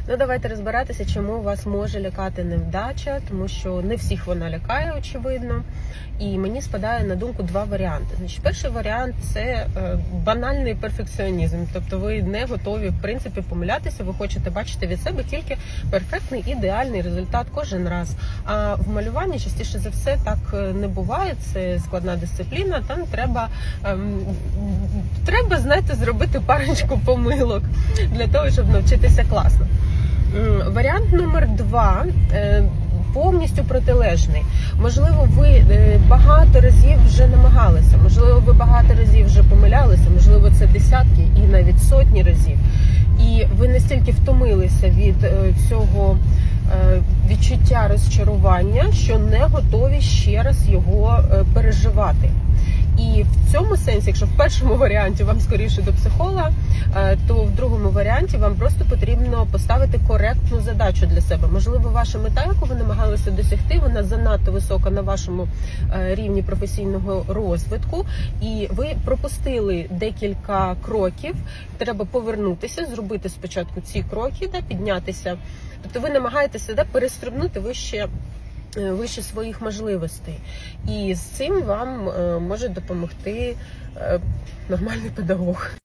Ну, давайте розбиратися, чому вас може лякати невдача, тому що не всіх вона лякає, очевидно. І мені спадає на думку два варіанти. Значить, перший варіант – це банальний перфекціонізм. Тобто ви не готові, в принципі, помилятися, ви хочете бачити від себе тільки перфектний, ідеальний результат кожен раз. А в малюванні частіше за все так не буває, це складна дисципліна, там треба, знаєте, зробити парочку помилок для того, щоб навчитися класно. Варіант номер два повністю протилежний. Можливо, ви багато разів вже намагалися, можливо, ви багато разів вже помилялися, можливо, це десятки і навіть сотні разів. І ви настільки втомилися від цього відчуття розчарування, що не готові ще раз його переживати. І в цьому сенсі, якщо в першому варіанті вам скоріше до психолога, то в другому варіанті вам просто потрібно поставити коректну задачу для себе. Можливо, ваша мета, яку ви намагалися досягти, вона занадто висока на вашому рівні професійного розвитку, і ви пропустили декілька кроків, треба повернутися, зробити спочатку ці кроки, піднятися. Тобто ви намагаєтеся перестрибнути вище своїх можливостей. І з цим вам може допомогти нормальний педагог.